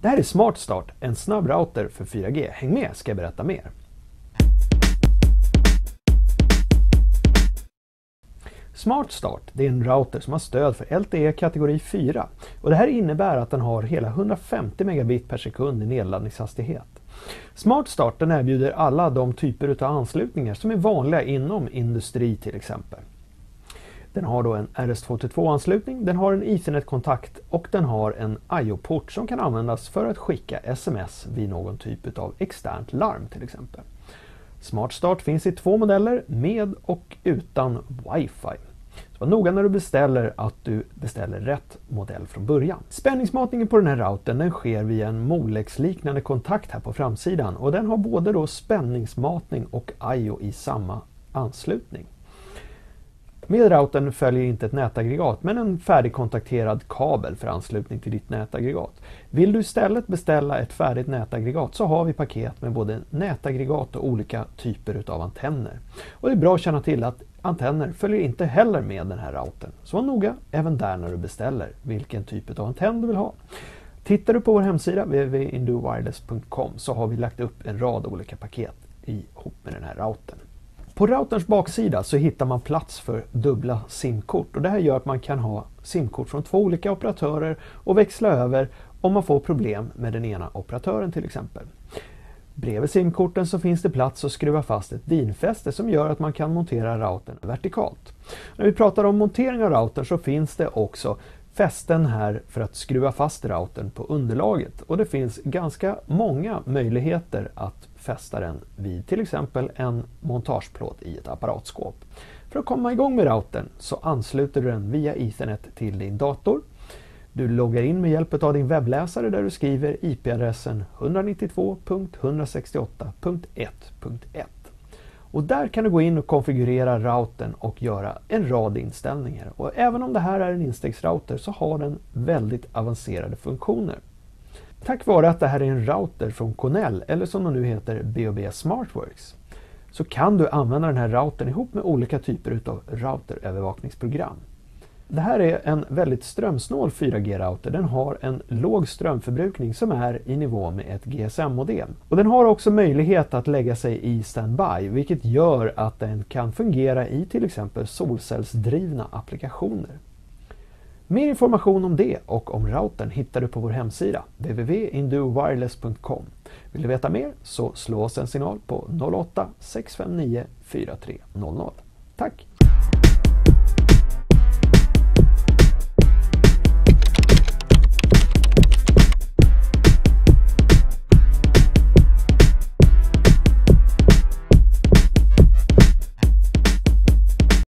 Det här är Smart Start, en snabb router för 4G. Häng med, ska jag berätta mer. Smart Start, det är en router som har stöd för LTE kategori 4 och det här innebär att den har hela 150 megabit per sekund i nedladdningshastighet. Smart Start den erbjuder alla de typer av anslutningar som är vanliga inom industri till exempel. Den har då en RS232-anslutning, den har en Ethernet-kontakt och den har en IO-port som kan användas för att skicka SMS vid någon typ av externt larm till exempel. Smart Start finns i 2 modeller med och utan Wi-Fi. Så var noga när du beställer att du beställer rätt modell från början. Spänningsmatningen på den här routern den sker via en Molex-liknande kontakt här på framsidan och den har både då spänningsmatning och IO i samma anslutning. Med routern följer inte ett nätaggregat men en färdigkontakterad kabel för anslutning till ditt nätaggregat. Vill du istället beställa ett färdigt nätaggregat så har vi paket med både nätaggregat och olika typer av antenner. Och det är bra att känna till att antenner följer inte heller med den här routern. Så var noga även där när du beställer vilken typ av antenn du vill ha. Tittar du på vår hemsida www.indowireless.com så har vi lagt upp en rad olika paket ihop med den här routern. På routerns baksida så hittar man plats för dubbla SIM-kort och det här gör att man kan ha SIM-kort från 2 olika operatörer och växla över om man får problem med den ena operatören till exempel. Bredvid SIM-korten så finns det plats att skruva fast ett DIN-fäste som gör att man kan montera routern vertikalt. När vi pratar om montering av routern så finns det också fästen här för att skruva fast routern på underlaget och det finns ganska många möjligheter att fästa den vid till exempel en montageplåt i ett apparatskåp. För att komma igång med routern så ansluter du den via Ethernet till din dator. Du loggar in med hjälp av din webbläsare där du skriver IP-adressen 192.168.1.1. Och där kan du gå in och konfigurera routern och göra en rad inställningar. Och även om det här är en instegsrouter så har den väldigt avancerade funktioner. Tack vare att det här är en router från Cornell eller som de nu heter B&B SmartWorks så kan du använda den här routern ihop med olika typer av routerövervakningsprogram. Det här är en väldigt strömsnål 4G-router. Den har en låg strömförbrukning som är i nivå med ett GSM-modem. Och den har också möjlighet att lägga sig i standby vilket gör att den kan fungera i till exempel solcellsdrivna applikationer. Mer information om det och om routern hittar du på vår hemsida www.indowireless.com. Vill du veta mer så slå oss en signal på 08 659 4300. Tack!